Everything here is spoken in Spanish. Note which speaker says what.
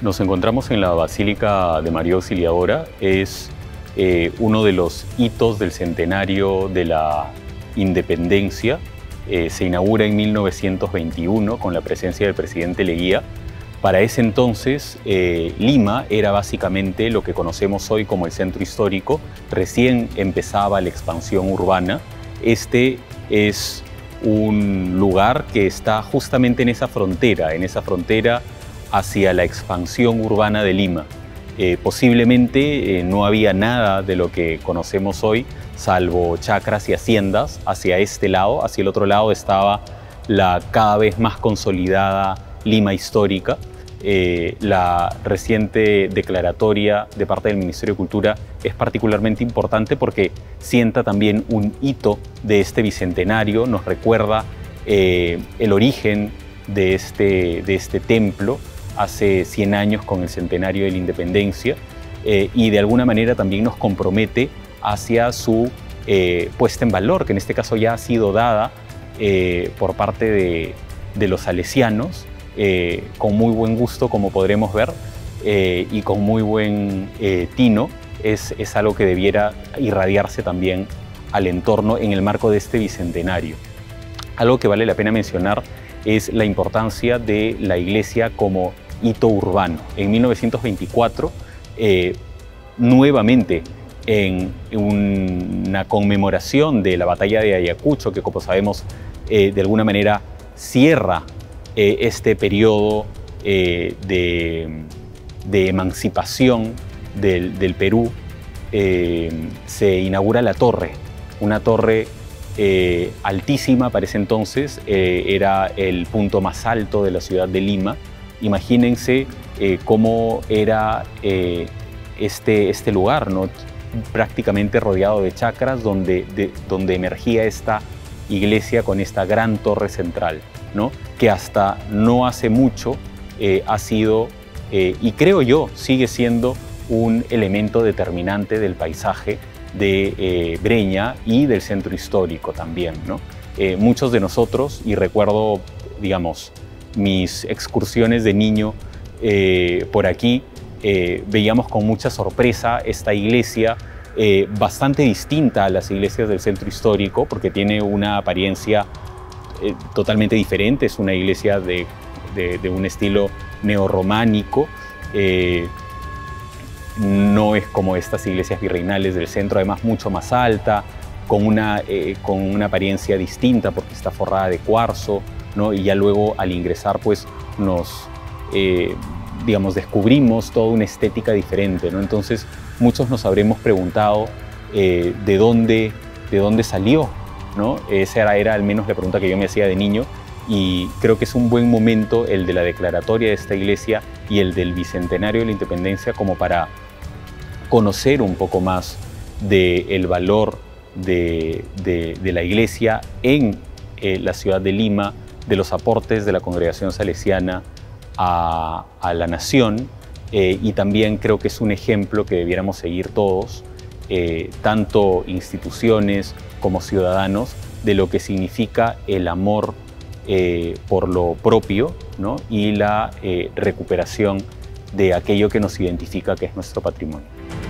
Speaker 1: Nos encontramos en la Basílica de María Auxiliadora. Es uno de los hitos del centenario de la independencia. Se inaugura en 1921 con la presencia del presidente Leguía. Para ese entonces, Lima era básicamente lo que conocemos hoy como el centro histórico. Recién empezaba la expansión urbana. Este es un lugar que está justamente en esa frontera hacia la expansión urbana de Lima. Posiblemente no había nada de lo que conocemos hoy, salvo chacras y haciendas hacia este lado. Hacia el otro lado estaba la cada vez más consolidada Lima histórica. La reciente declaratoria de parte del Ministerio de Cultura es particularmente importante porque sienta también un hito de este bicentenario, nos recuerda el origen de este templo hace 100 años con el centenario de la independencia y de alguna manera también nos compromete hacia su puesta en valor, que en este caso ya ha sido dada por parte de los salesianos, con muy buen gusto, como podremos ver, y con muy buen tino. Es algo que debiera irradiarse también al entorno en el marco de este bicentenario. Algo que vale la pena mencionar es la importancia de la iglesia como hito urbano. En 1924, nuevamente en una conmemoración de la batalla de Ayacucho, que como sabemos de alguna manera cierra este periodo de emancipación del Perú, se inaugura la torre, una torre altísima para ese entonces, era el punto más alto de la ciudad de Lima. Imagínense cómo era este lugar, ¿no? Prácticamente rodeado de chacras, donde emergía esta iglesia con esta gran torre central, ¿no? Que hasta no hace mucho ha sido, y creo yo, sigue siendo un elemento determinante del paisaje de Breña y del centro histórico también, ¿no? Muchos de nosotros, y recuerdo, digamos, mis excursiones de niño por aquí, veíamos con mucha sorpresa esta iglesia bastante distinta a las iglesias del centro histórico, porque tiene una apariencia totalmente diferente. Es una iglesia de un estilo neorrománico. No es como estas iglesias virreinales del centro, además mucho más alta, con una apariencia distinta porque está forrada de cuarzo, ¿no? Y ya luego al ingresar pues nos digamos, descubrimos toda una estética diferente, ¿no? Entonces muchos nos habremos preguntado de dónde salió, ¿no? Esa era al menos la pregunta que yo me hacía de niño, y creo que es un buen momento el de la declaratoria de esta iglesia y el del bicentenario de la independencia como para conocer un poco más del valor de la iglesia en la ciudad de Lima, de los aportes de la congregación salesiana a la nación, y también creo que es un ejemplo que debiéramos seguir todos, tanto instituciones como ciudadanos, de lo que significa el amor por lo propio, ¿no? Y la recuperación de aquello que nos identifica, que es nuestro patrimonio.